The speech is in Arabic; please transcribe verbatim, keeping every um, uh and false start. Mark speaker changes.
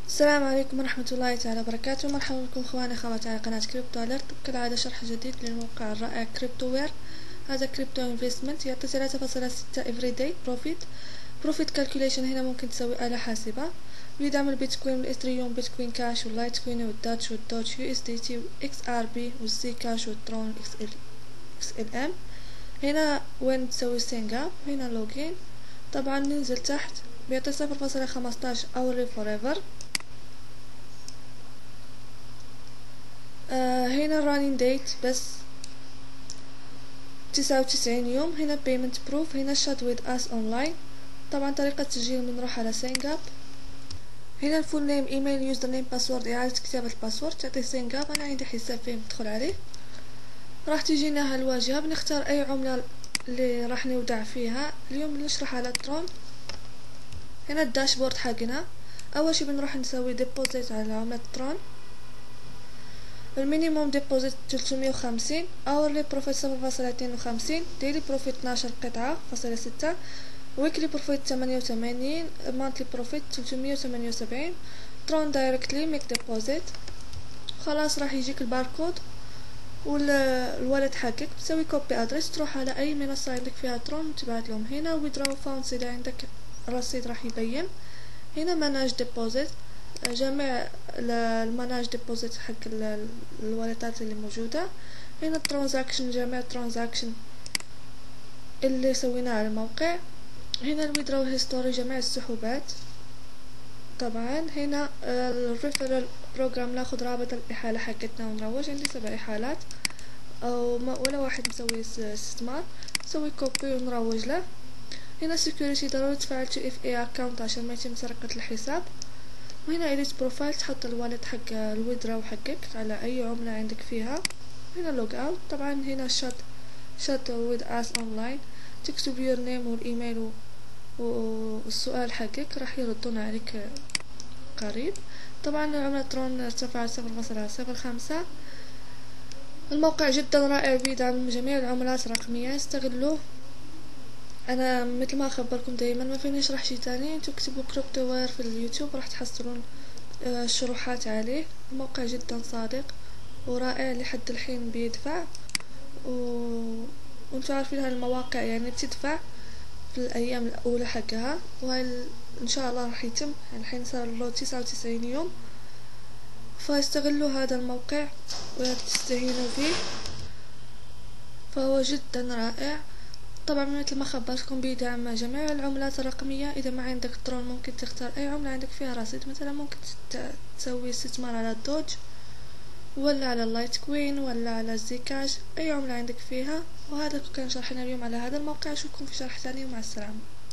Speaker 1: السلام عليكم ورحمة الله تعالى وبركاته. مرحبا بكم اخواني اخواتي على قناة كريبتو اليرت. كالعادة شرح جديد للموقع الرائع كريبتو وير. هذا كريبتو انفستمنت يعطي ثلاثة فاصلة ستة افري داي بروفيت. بروفيت كالكوليشن هنا ممكن تسوي آلة حاسبة، ويدعم البيتكوين والاثريوم، بيتكوين كاش واللايتكوين والداتش والدوج يو اس دي تي واكس ار بي والزي كاش والترون اكس ال اكس ال ام. هنا وين تسوي سينج اب، هنا لوجين. طبعا ننزل تحت بيعطي صفر فاصلة خمستاش اوري فور ايفر. آه هنا running date بس تسعة وتسعين يوم. هنا payment proof. هنا chat with us online. طبعا طريقة تسجيل بنروح على sign up. هنا الفول نيم، ايميل، يوزر نيم، باسورد، اعادة كتابة الباسورد. تعطي sign up. انا عندي حساب فيه ندخل عليه. راح تجينا هالواجهة، بنختار اي عملة اللي راح نودع فيها. اليوم بنشرح على ترون. هنا الداشبورد حقنا. اول شي بنروح نسوي deposit على عملة ترون. المينيموم ديبوزيت ثلاثمية وخمسين، اورلي بروفيت صفر فاصلة اثنين وخمسين، ديلي بروفيت اثناعش قطعة فاصلة ستة، ويكلي بروفيت ثمانية وثمانين، مانتلي بروفيت ثلاثمية وثمانية وسبعين. ترون دايركتلي ميك ديبوزيت. خلاص راح يجيك الباركود والوالد حقك. بتسوي كوبي ادرس، تروح على اي منصة عندك فيها ترون وتبعت لهم. هنا ويدراو فاونس اذا عندك رصيد راح يبين. هنا ماناج ديبوزيت، جميع الماناج ديبوزيت حق الوالدات اللي موجودة. هنا الترانزاكشن، جميع الترانزاكشن اللي سويناه على الموقع. هنا الويدرو هيستوري، جميع السحوبات. طبعا هنا الريفرال بروجرام، ناخذ رابط الإحالة حقتنا ونروج. عندي سبع إحالات أو ما ولا واحد مسوي استثمار، نسوي كوبي ونروج له. هنا security، ضروري تفعل تو اف اي account عشان ما يتم سرقة الحساب. وهنا edit بروفايل، تحط الوالد حق الويدراو حقك على اي عملة عندك فيها. هنا لوج اوت. طبعا هنا شات شات with us online، تكتب يور نيم والايميل والسؤال حقك، راح يردون عليك قريب. طبعا العملة ترون ارتفعت صفر فاصلة صفر خمسة. الموقع جدا رائع، بيدعم جميع العملات الرقمية، استغلوه. انا مثل ما اخبركم دايما ما فيني اشرح شي تاني. انتو اكتبوا كريبتو وير في اليوتيوب راح تحصلون الشروحات عليه. الموقع جدا صادق ورائع، لحد الحين بيدفع و... وانتو عارفين هالمواقع يعني بتدفع في الايام الاولى حقها، وهاي ان شاء الله راح يتم. الحين صار له تسعة وتسعين يوم، فاستغلوا هذا الموقع ولا تستهينوا فيه، فهو جدا رائع. طبعا مثل ما خبرتكم بيدعم جميع العملات الرقمية. اذا ما عندك ترون ممكن تختار اي عملة عندك فيها رصيد، مثلا ممكن تسوي استثمار على الدوج ولا على اللايتكوين ولا على الزيكاش، اي عملة عندك فيها. وهذا كان شرحنا اليوم على هذا الموقع. اشوفكم في شرح ثاني ومع السلامة.